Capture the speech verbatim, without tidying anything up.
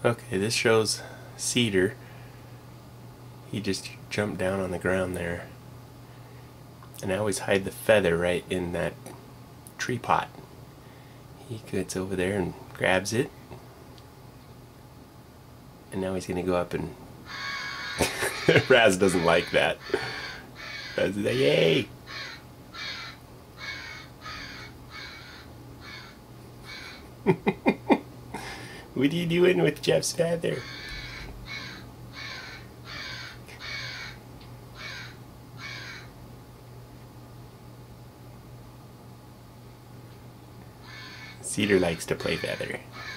Okay, this shows Cedar. He just jumped down on the ground there. And I always hide the feather right in that tree pot. He gets over there and grabs it. And now he's going to go up and... Raz doesn't like that. Raz is like, yay! What are you doing with Jeff's feather? Cedar likes to play feather.